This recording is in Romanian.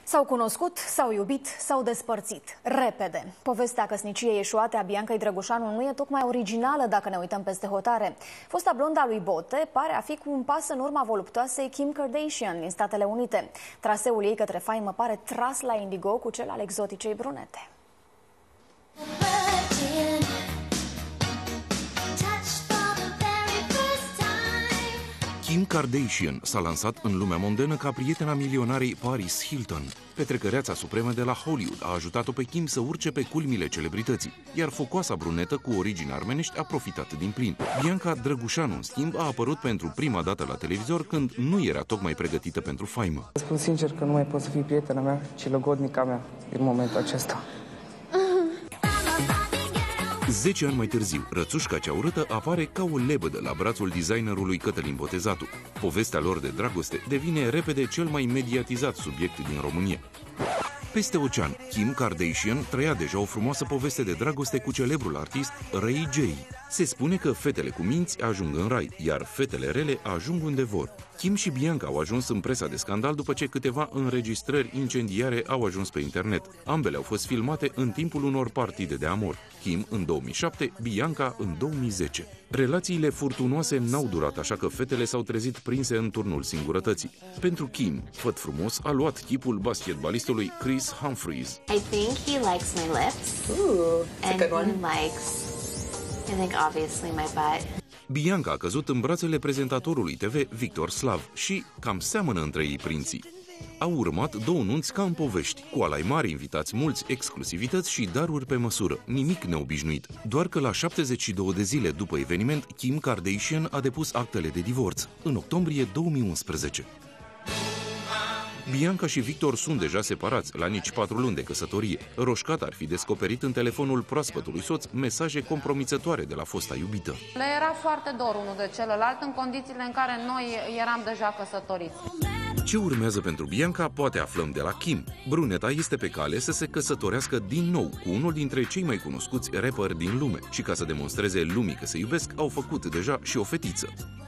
S-au cunoscut, s-au iubit, s-au despărțit. Repede. Povestea căsniciei eșuate a Biancăi Drăgușanu nu e tocmai originală dacă ne uităm peste hotare. Fosta blondă a lui Bote pare a fi cu un pas în urma voluptoasei Kim Kardashian din Statele Unite. Traseul ei către faimă pare tras la indigo cu cel al exoticei brunete. Kim Kardashian s-a lansat în lumea mondenă ca prietena milionarei Paris Hilton. Petrecăreața supremă de la Hollywood a ajutat-o pe Kim să urce pe culmile celebrității, iar focoasa brunetă cu origini armenești a profitat din plin. Bianca Drăgușanu, în schimb, a apărut pentru prima dată la televizor când nu era tocmai pregătită pentru faimă. Spun sincer că nu mai pot să fii prietena mea, ci logodnica mea din momentul acesta. 10 ani mai târziu, rățușca cea urâtă apare ca o lebădă la brațul designerului Cătălin Botezatu. Povestea lor de dragoste devine repede cel mai mediatizat subiect din România. Peste ocean, Kim Kardashian trăia deja o frumoasă poveste de dragoste cu celebrul artist Ray J. Se spune că fetele cu minți ajung în rai, iar fetele rele ajung unde vor. Kim și Bianca au ajuns în presa de scandal după ce câteva înregistrări incendiare au ajuns pe internet. Ambele au fost filmate în timpul unor partide de amor. Kim în 2007, Bianca în 2010. Relațiile furtunoase n-au durat, așa că fetele s-au trezit prinse în turnul singurătății. Pentru Kim, făt frumos a luat chipul basketbalistului Chris Humphries. I think he likes my lips. Ooh, that's a good one. And likes, I think obviously my butt. Bianca a căzut în brațele prezentatorului TV Victor Slav și cam seamănă între ei prinții. Au urmat două nunți ca în povești, cu alai mari invitați mulți, exclusivități și daruri pe măsură, nimic neobișnuit. Doar că la 72 de zile după eveniment, Kim Kardashian a depus actele de divorț, în octombrie 2011. Bianca și Victor sunt deja separați, la nici 4 luni de căsătorie. Roșcat ar fi descoperit în telefonul proaspătului soț mesaje compromițătoare de la fosta iubită. Le era foarte dor unul de celălalt în condițiile în care noi eram deja căsătoriți. Ce urmează pentru Bianca poate aflăm de la Kim. Bruneta este pe cale să se căsătorească din nou cu unul dintre cei mai cunoscuți rapperi din lume și ca să demonstreze lumii că se iubesc, au făcut deja și o fetiță.